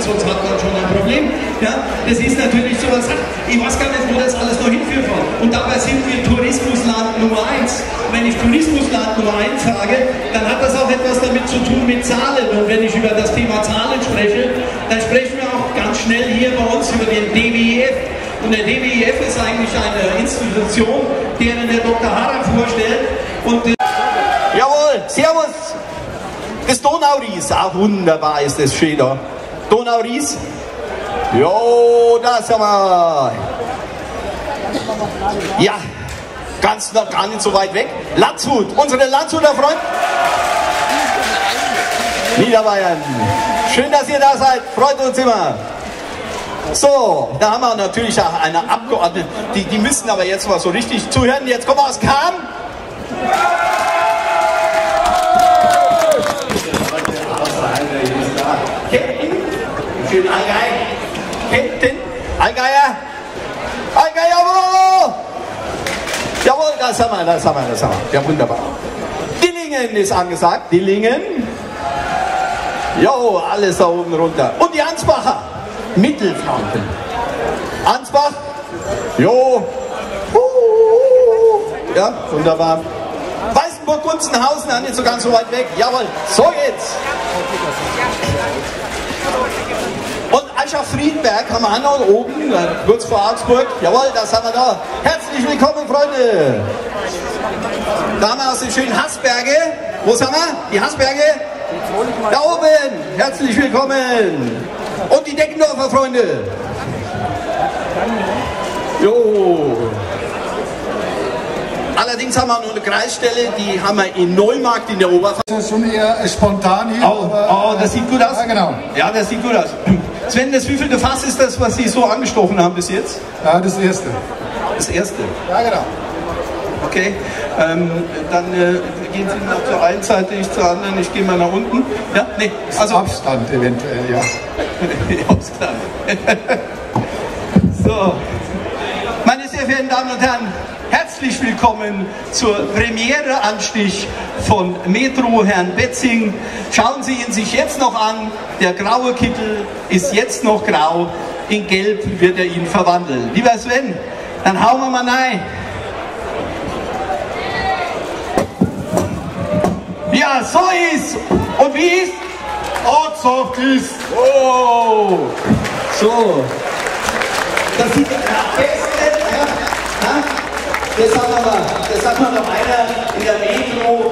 sonst hat man schon ein Problem. Ja, das ist natürlich sowas, ich weiß gar nicht, wo das alles noch hinführen soll. Und dabei sind wir Tourismusland Nummer 1. Und wenn ich Tourismusland Nummer 1 sage, dann hat das auch etwas damit zu tun mit Zahlen. Und wenn ich über das Thema Zahlen spreche, dann sprechen wir auch ganz schnell hier bei uns über den DWIF. Und der DWIF ist eigentlich eine Institution, deren der Dr. Harrer vorstellt. Und jawohl, servus! Das Donauries, auch wunderbar ist das schön da. Donauries. Jo, da sind wir. Ja, ganz noch gar nicht so weit weg. Landshut, unsere Landshuter Freunde. Niederbayern. Schön, dass ihr da seid. Freut uns immer. So, da haben wir natürlich auch eine Abgeordnete. Die müssen aber jetzt mal so richtig zuhören. Jetzt kommen wir aus Cham. Schön Allgäu. Hinten. Allgäuer. Allgäuer, jawohl. Jawohl, das haben wir. Ja, wunderbar. Dillingen ist angesagt. Dillingen. Jo, alles da oben runter. Und die Ansbacher. Mittelfranken. Ansbach. Jo. Ja, wunderbar. Weißenburg-Gunzenhausen, nicht so ganz so weit weg. Jawohl, so geht's. Und Aschach-Friedberg haben wir auch noch oben, kurz vor Augsburg. Jawohl, das haben wir da. Herzlich willkommen, Freunde. Da haben wir aus den schönen Haßberge. Wo sind wir? Die Haßberge? Da oben. Herzlich willkommen. Und die Deckendorfer Freunde. Jo. Allerdings haben wir noch eine Kreisstelle, die haben wir in Neumarkt in der Oberpfalz. Das ist schon eher spontan hier. Oh, das sieht gut aus. Ja, genau. Ja, das sieht gut aus. Sven, das wievielte Fass ist das, was Sie so angestochen haben bis jetzt? Ja, das erste. Das erste? Ja, genau. Okay, dann gehen Sie nach der einen Seite, ich zur anderen, ich gehe mal nach unten. Ja, nee, also Abstand eventuell, ja. Abstand. So, meine sehr verehrten Damen und Herren, herzlich willkommen zur Premiere-Anstich von Metro Herrn Betzing. Schauen Sie ihn sich jetzt noch an, der graue Kittel ist jetzt noch grau, in Gelb wird er ihn verwandeln. Lieber Sven, dann hauen wir mal rein. Ja, so ist. Und wie ist? Ortsort ist. Oh. So. Das sieht am besten. Ja. Das hat man noch einer in der Metro.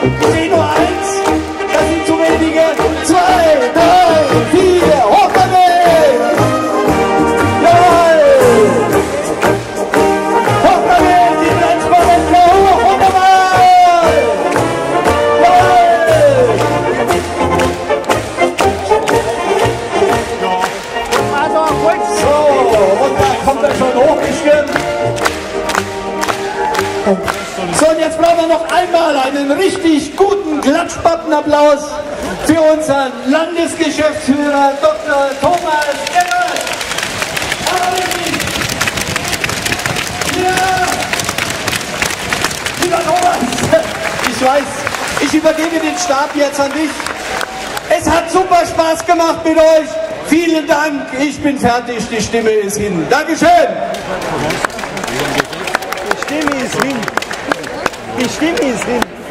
Ich sehe nur eins, das sind zu wenige. 2, 3, 4, hoch damit! Jawohl! Hoch damit, die Transparente, hoch dabei! Jawohl! So, und da kommt er schon hochgestimmt. So, und jetzt brauchen wir noch einmal einen richtig guten Klatschpappenapplaus für unseren Landesgeschäftsführer Dr. Thomas Gebert. Ja! Lieber Thomas, ich weiß, ich übergebe den Stab jetzt an dich. Es hat super Spaß gemacht mit euch. Vielen Dank, ich bin fertig, die Stimme ist hin. Dankeschön. Die Stimme ist hin. Die Stimme ist hin.